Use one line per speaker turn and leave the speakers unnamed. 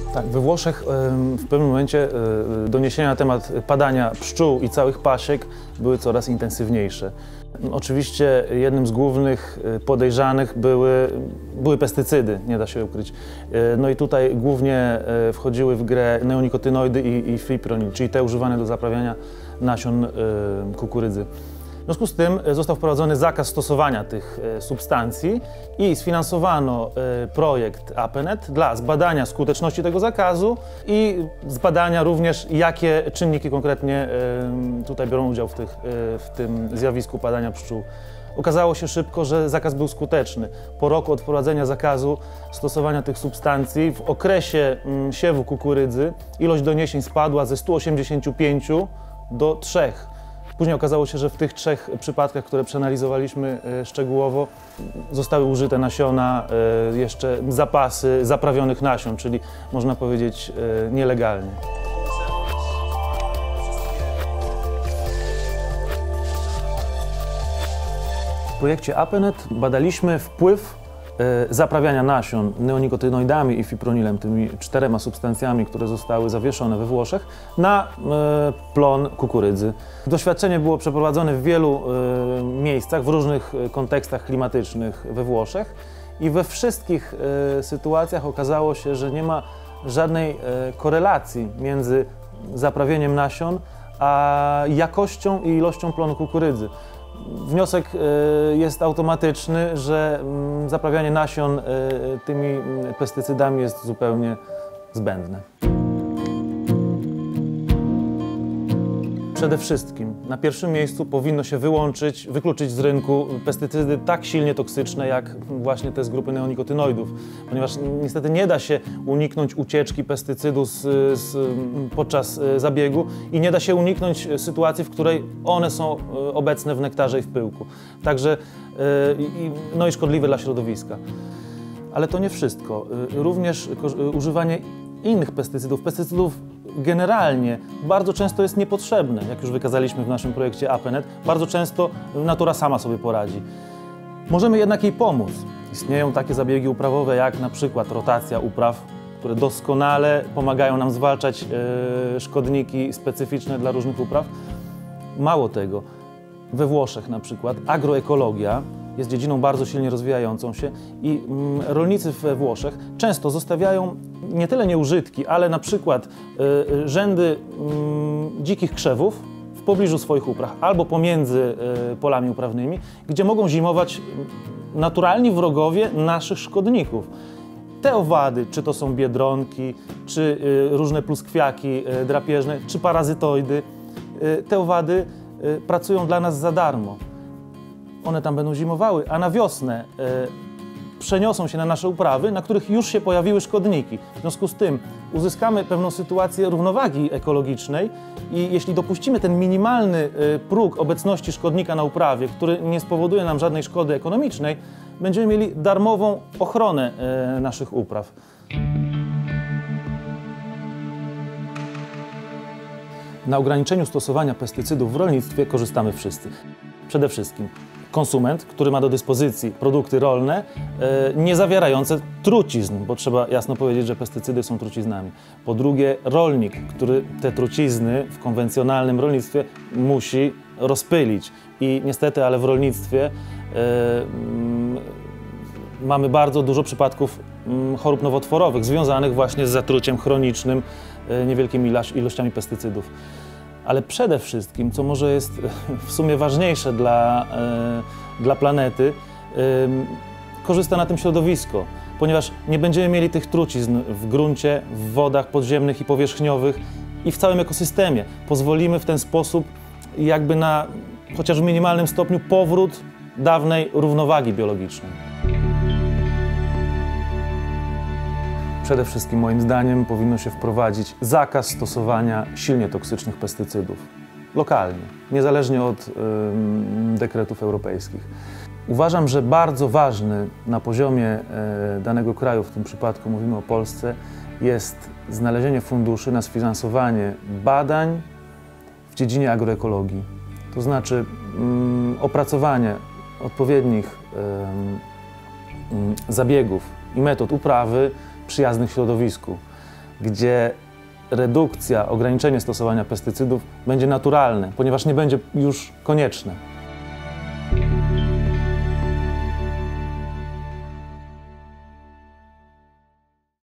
Tak, we Włoszech w pewnym momencie doniesienia na temat padania pszczół i całych pasiek były coraz intensywniejsze. Oczywiście jednym z głównych podejrzanych były pestycydy, nie da się ukryć. No i tutaj głównie wchodziły w grę neonicotinoidy i fipronil, czyli te używane do zaprawiania nasion kukurydzy. W związku z tym został wprowadzony zakaz stosowania tych substancji i sfinansowano projekt APENET dla zbadania skuteczności tego zakazu i zbadania również, jakie czynniki konkretnie tutaj biorą udział w tym zjawisku padania pszczół. Okazało się szybko, że zakaz był skuteczny. Po roku od wprowadzenia zakazu stosowania tych substancji w okresie siewu kukurydzy ilość doniesień spadła ze 185 do 3. Później okazało się, że w tych 3 przypadkach, które przeanalizowaliśmy szczegółowo, zostały użyte nasiona, jeszcze zapasy zaprawionych nasion, czyli można powiedzieć nielegalnie. W projekcie APENET badaliśmy wpływ zaprawiania nasion neonikotynoidami i fipronilem, tymi 4 substancjami, które zostały zawieszone we Włoszech, na plon kukurydzy. Doświadczenie było przeprowadzone w wielu miejscach, w różnych kontekstach klimatycznych we Włoszech i we wszystkich sytuacjach okazało się, że nie ma żadnej korelacji między zaprawieniem nasion a jakością i ilością plonu kukurydzy. Wniosek jest automatyczny, że zaprawianie nasion tymi pestycydami jest zupełnie zbędne. Przede wszystkim na pierwszym miejscu powinno się wykluczyć z rynku pestycydy tak silnie toksyczne jak właśnie te z grupy neonikotynoidów, ponieważ niestety nie da się uniknąć ucieczki pestycydu podczas zabiegu i nie da się uniknąć sytuacji, w której one są obecne w nektarze i w pyłku. Także no i szkodliwe dla środowiska. Ale to nie wszystko. Również używanie innych pestycydów generalnie bardzo często jest niepotrzebne, jak już wykazaliśmy w naszym projekcie APENET. Bardzo często natura sama sobie poradzi. Możemy jednak jej pomóc. Istnieją takie zabiegi uprawowe jak na przykład rotacja upraw, które doskonale pomagają nam zwalczać szkodniki specyficzne dla różnych upraw. Mało tego, we Włoszech na przykład agroekologia jest dziedziną bardzo silnie rozwijającą się i rolnicy we Włoszech często zostawiają nie tyle nieużytki, ale na przykład rzędy dzikich krzewów w pobliżu swoich upraw albo pomiędzy polami uprawnymi, gdzie mogą zimować naturalni wrogowie naszych szkodników. Te owady, czy to są biedronki, czy różne pluskwiaki drapieżne, czy parazytoidy, te owady pracują dla nas za darmo. One tam będą zimowały, a na wiosnę przeniosą się na nasze uprawy, na których już się pojawiły szkodniki. W związku z tym uzyskamy pewną sytuację równowagi ekologicznej i jeśli dopuścimy ten minimalny próg obecności szkodnika na uprawie, który nie spowoduje nam żadnej szkody ekonomicznej, będziemy mieli darmową ochronę naszych upraw. Na ograniczeniu stosowania pestycydów w rolnictwie korzystamy wszyscy. Przede wszystkim konsument, który ma do dyspozycji produkty rolne nie zawierające trucizn, bo trzeba jasno powiedzieć, że pestycydy są truciznami. Po drugie, rolnik, który te trucizny w konwencjonalnym rolnictwie musi rozpylić. I niestety, ale w rolnictwie mamy bardzo dużo przypadków chorób nowotworowych związanych właśnie z zatruciem chronicznym niewielkimi ilościami pestycydów. Ale przede wszystkim, co może jest w sumie ważniejsze dla planety, korzysta na tym środowisko, ponieważ nie będziemy mieli tych trucizn w gruncie, w wodach podziemnych i powierzchniowych i w całym ekosystemie. Pozwolimy w ten sposób jakby na chociaż w minimalnym stopniu powrót dawnej równowagi biologicznej. Przede wszystkim moim zdaniem powinno się wprowadzić zakaz stosowania silnie toksycznych pestycydów lokalnie, niezależnie od dekretów europejskich. Uważam, że bardzo ważny na poziomie danego kraju, w tym przypadku mówimy o Polsce, jest znalezienie funduszy na sfinansowanie badań w dziedzinie agroekologii. To znaczy opracowanie odpowiednich zabiegów i metod uprawy przyjaznych środowisku. gdzie redukcja, ograniczenie stosowania pestycydów będzie naturalne, ponieważ nie będzie już konieczne.